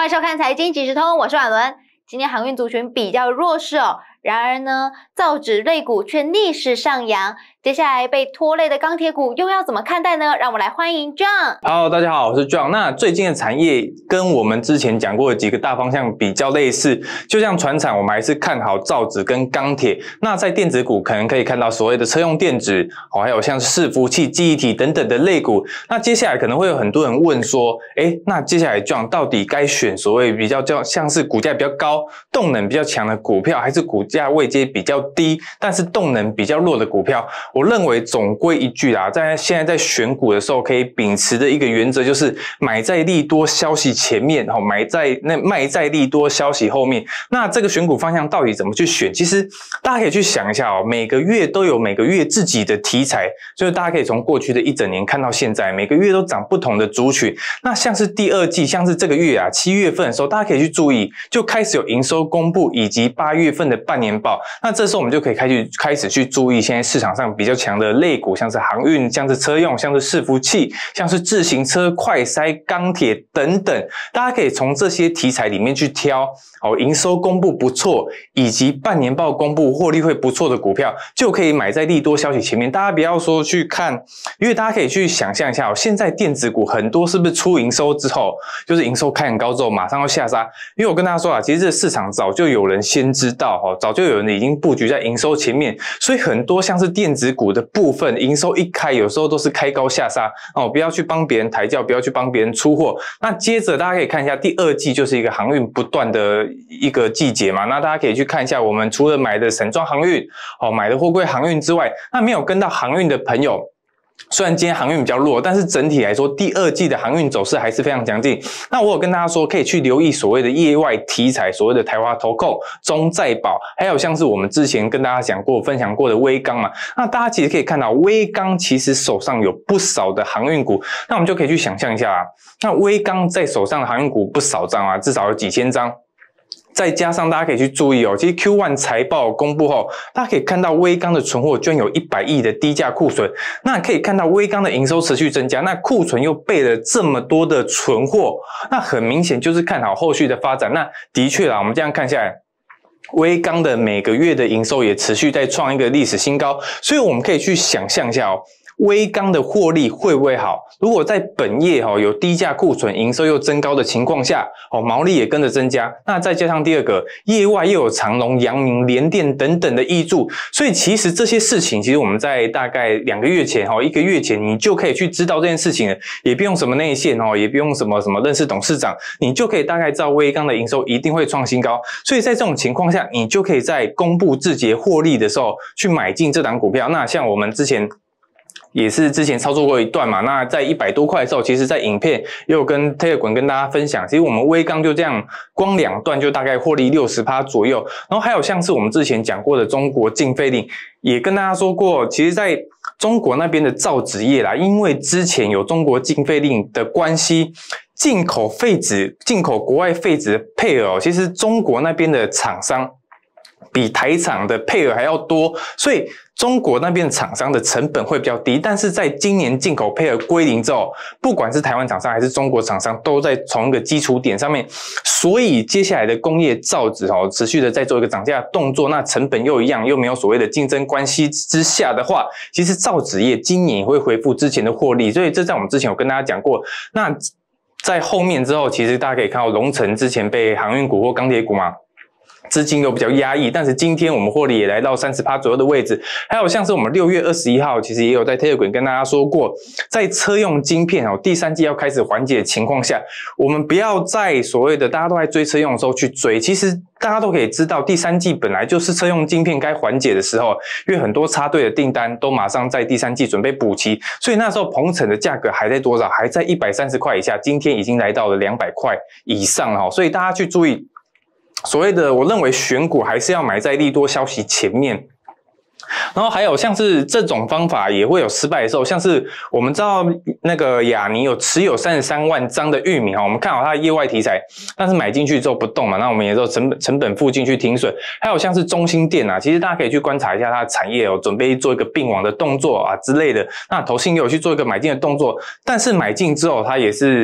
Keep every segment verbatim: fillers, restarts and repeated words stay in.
欢迎收看财经即时通，我是婉伦。今天航运族群比较弱势哦，然而呢，造纸类股却逆势上扬。接下来被拖累的钢铁股又要怎么看待呢？让我们来欢迎 John。Hello， 大家好，我是 John。那最近的产业跟我们之前讲过的几个大方向比较类似，就像传产，我们还是看好造纸跟钢铁。那在电子股可能可以看到所谓的车用电子，哦，还有像伺服器、记忆体等等的类股。那接下来可能会有很多人问说，诶，那接下来 John 到底该选所谓比较叫像是股价比较高、动能比较强的股票，还是股价位阶比较低，但是动能比较弱的股票？我认为总归一句啦，在现在在选股的时候，可以秉持的一个原则就是买在利多消息前面，买在那卖在利多消息后面。那这个选股方向到底怎么去选？其实大家可以去想一下哦，每个月都有每个月自己的题材，就是大家可以从过去的一整年看到现在，每个月都涨不同的族群。那像是第二季，像是这个月啊，七月份的时候，大家可以去注意，就开始有营收公布，以及八月份的半年报。那这时候我们就可以开始开始去注意现在市场上比较强的类股，像是航运，像是车用，像是伺服器，像是自行车、快筛、钢铁等等，大家可以从这些题材里面去挑，哦，营收公布不错，以及半年报公布获利会不错的股票，就可以买在利多消息前面。大家不要说去看，因为大家可以去想象一下，哦，现在电子股很多是不是出营收之后，就是营收开很高之后马上要下杀？因为我跟大家说啊，其实这个市场早就有人先知道，哦，早就有人已经布局在营收前面，所以很多像是电子股的部分，营收一开，有时候都是开高下杀哦，不要去帮别人抬轿，不要去帮别人出货。那接着大家可以看一下，第二季就是一个航运不断的一个季节嘛，那大家可以去看一下，我们除了买的散装航运，哦，买的货柜航运之外，那没有跟到航运的朋友，虽然今天航运比较弱，但是整体来说，第二季的航运走势还是非常强劲。那我有跟大家说，可以去留意所谓的业外题材，所谓的台华投控、中再保，还有像是我们之前跟大家讲过、分享过的威刚嘛。那大家其实可以看到，威刚其实手上有不少的航运股，那我们就可以去想象一下啊，那威刚在手上的航运股不少张啊，至少有几千张。再加上大家可以去注意哦，其实 Q 一 财报公布后，大家可以看到威刚的存货居然有一百亿的低价库存，那可以看到威刚的营收持续增加，那库存又备了这么多的存货，那很明显就是看好后续的发展。那的确啦，我们这样看下来，威刚的每个月的营收也持续在创一个历史新高，所以我们可以去想象一下哦，威刚的获利会不会好？如果在本业哦有低价库存、营收又增高的情况下，哦毛利也跟着增加，那再加上第二个业外又有长荣、阳明、联电等等的挹注，所以其实这些事情，其实我们在大概两个月前哦，一个月前你就可以去知道这件事情了，也不用什么内线哦，也不用什么什么认识董事长，你就可以大概知道威刚的营收一定会创新高，所以在这种情况下，你就可以在公布自己获利的时候去买进这档股票。那像我们之前也是之前操作过一段嘛，那在一百多块的时候，其实在影片也有跟 Telegram 跟大家分享，其实我们威刚就这样光两段就大概获利 百分之六十 左右。然后还有像是我们之前讲过的中国禁废令，也跟大家说过，其实在中国那边的造纸业啦，因为之前有中国禁废令的关系，进口废纸、进口国外废纸的配额，其实中国那边的厂商比台厂的配额还要多，所以中国那边的厂商的成本会比较低，但是在今年进口配额归零之后，不管是台湾厂商还是中国厂商，都在同一个基础点上面，所以接下来的工业造纸哦，持续的在做一个涨价的动作，那成本又一样，又没有所谓的竞争关系之下的话，其实造纸业今年也会恢复之前的获利，所以这在我们之前有跟大家讲过。那在后面之后，其实大家可以看到龙城之前被航运股或钢铁股嘛，资金又比较压抑，但是今天我们获利也来到 百分之三十 左右的位置。还有像是我们六月二十一号其实也有在 Telegram 跟大家说过，在车用晶片哦第三季要开始缓解的情况下，我们不要在所谓的大家都在追车用的时候去追，其实大家都可以知道第三季本来就是车用晶片该缓解的时候，因为很多插队的订单都马上在第三季准备补齐，所以那时候鹏程的价格还在多少？还在一百三十块以下，今天已经来到了两百块以上了，所以大家去注意所谓的，我认为选股还是要买在利多消息前面。然后还有像是这种方法也会有失败的时候，像是我们知道那个亚尼有持有三十三万张的玉米，我们看好它的业外题材，但是买进去之后不动嘛，那我们也就成本成本附近去停损。还有像是中兴电啊，其实大家可以去观察一下它的产业哦，准备做一个并网的动作啊之类的，那投信也有去做一个买进的动作，但是买进之后它也是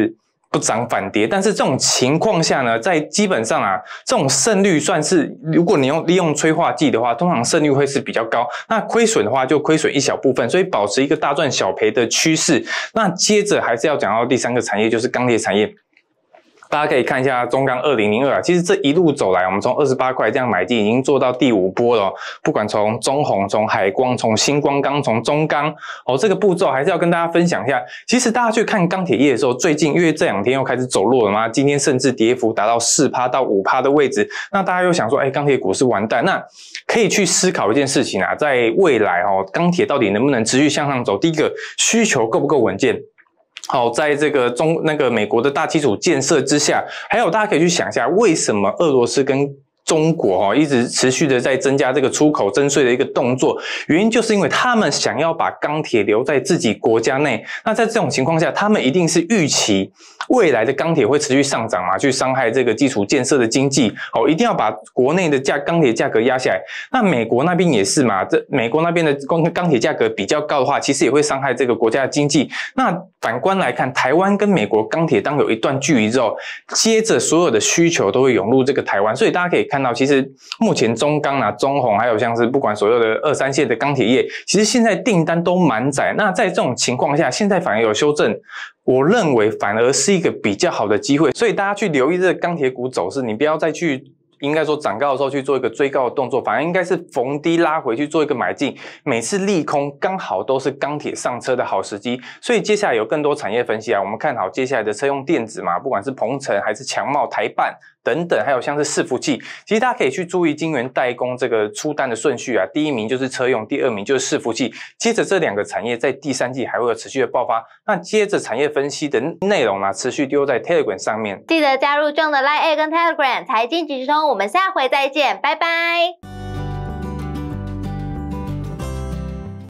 不涨反跌，但是这种情况下呢，在基本上啊，这种胜率算是，如果你用利用催化剂的话，通常胜率会是比较高。那亏损的话，就亏损一小部分，所以保持一个大赚小赔的趋势。那接着还是要讲到第三个产业，就是钢铁产业。大家可以看一下中钢二零零二啊，其实这一路走来，我们从二十八块这样买进，已经做到第五波了、哦。不管从中鸿、从海光、从新光钢、从中钢，哦，这个步骤还是要跟大家分享一下。其实大家去看钢铁业的时候，最近因为这两天又开始走弱了嘛，今天甚至跌幅达到 百分之四 到 百分之五 的位置，那大家又想说，哎，钢铁股是完蛋，那可以去思考一件事情啊，在未来哦，钢铁到底能不能持续向上走？第一个，需求够不够稳健？好，在这个中那个美国的大基础建设之下，还有大家可以去想一下，为什么俄罗斯跟中国哈一直持续的在增加这个出口征税的一个动作，原因就是因为他们想要把钢铁留在自己国家内。那在这种情况下，他们一定是预期未来的钢铁会持续上涨嘛，去伤害这个基础建设的经济。哦，一定要把国内的价钢铁价格压下来。那美国那边也是嘛，这美国那边的钢铁价格比较高的话，其实也会伤害这个国家的经济。那反观来看，台湾跟美国钢铁当有一段距离之后，接着所有的需求都会涌入这个台湾，所以大家可以看到，其实目前中钢啊、中鸿，还有像是不管所有的二三线的钢铁业，其实现在订单都满载。那在这种情况下，现在反而有修正，我认为反而是一个比较好的机会。所以大家去留意这个钢铁股走势，你不要再去。应该说涨高的时候去做一个追高的动作，反而应该是逢低拉回去做一个买进。每次利空刚好都是钢铁上车的好时机，所以接下来有更多产业分析啊，我们看好接下来的车用电子嘛，不管是鹏程还是强茂、台半等等，还有像是伺服器，其实大家可以去注意晶圆代工这个出单的顺序啊，第一名就是车用，第二名就是伺服器，接着这两个产业在第三季还会有持续的爆发。那接着产业分析的内容啊，持续丢在 Telegram 上面， 记得加入John的 Line 跟 Telegram 财经即时通。我们下回再见，拜拜。